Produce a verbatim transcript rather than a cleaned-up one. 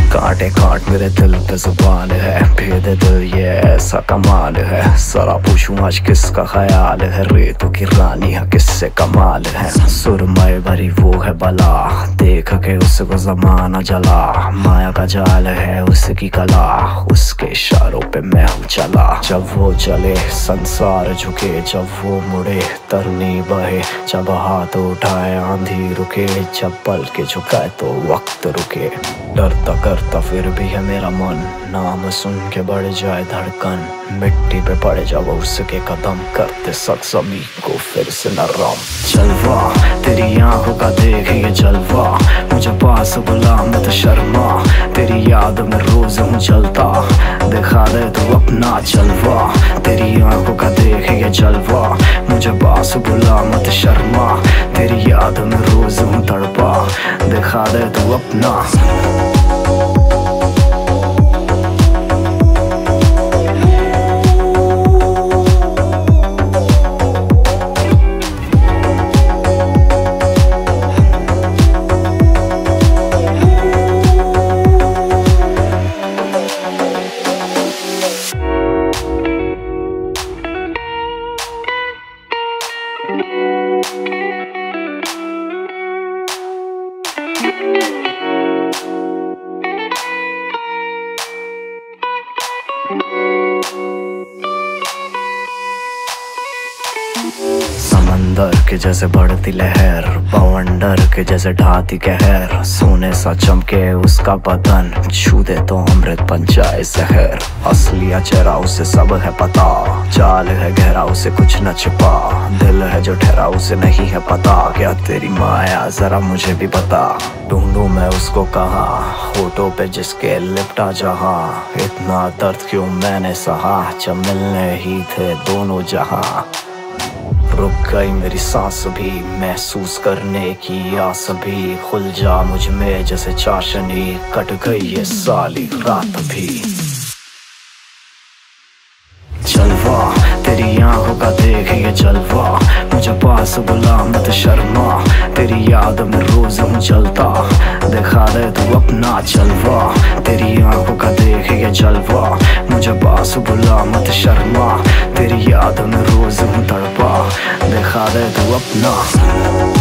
कांटे कांट मेरे दिल पे जुबान है, भेद दिल ये ऐसा कमाल है। जरा पूछूं आज किसका ख्याल है, रेतों की रानी है किससे कमाल है। सुरमई भरी वो है बला, देख के उसको जमाना जला। माया का जाल है उसकी कला, उसके इशारों पे मैं हूँ चला। जब वो चले संसार झुके, जब वो मुड़े तरनी बहे। जब हाथ उठाए आंधी रुके, जब पल के झुकाए तो वक्त रुके। डरता करता फिर भी है मेरा मन, नाम सुन के बढ़ जाए धड़कन। मिट्टी पे पड़े जब उसके कदम, करते सक सभी को फिर से नरम। जलवा तेरी आंखों का देख ये जलवा, मुझे पास बुला मत शर्मा। तेरी याद में रोज हूँ जलता, दिखा दे तू अपना जलवा। तेरी आंखों का देख ये जलवा, मुझे पास बुला मत शर्मा। तेरी याद में रोज हूँ तड़पा, दिखा दे तू अपना। समंदर के जैसे बढ़ती लहर, बवंडर के जैसे ढाती कहर। सोने सा चमके उसका बदन, छू दे तो अमृत बन जाए जहर। असलिया चेहरा उसे सब है पता, जाल है गहरा उसे कुछ न छिपा। दिल है जो ठहरा उसे नहीं है पता, क्या तेरी माया जरा मुझे भी बता। ढूंढूं मैं उसको कहाँ, होठों पे जिसके लिपटा जहाँ। इतना दर्द क्यों मैंने सहा, जब मिलने ही थे दोनों जहाँ। रुक गई मेरी सांस भी, महसूस करने की आस भी। खुल जा मुझ में जैसे चाशनी, कट गई ये साली रात भी। जलवा तेरी आंखों का देख ये जलवा, मुझे पास बुला मत शर्मा। तेरी याद में रोज हूँ जलता, दिखा दे तू अपना जलवा। तेरी आंखों का देख ये जलवा, मुझे पास बुला मत शर्मा। तेरी याद में रोज हूँ तड़पा, दिखा दे तू अपना।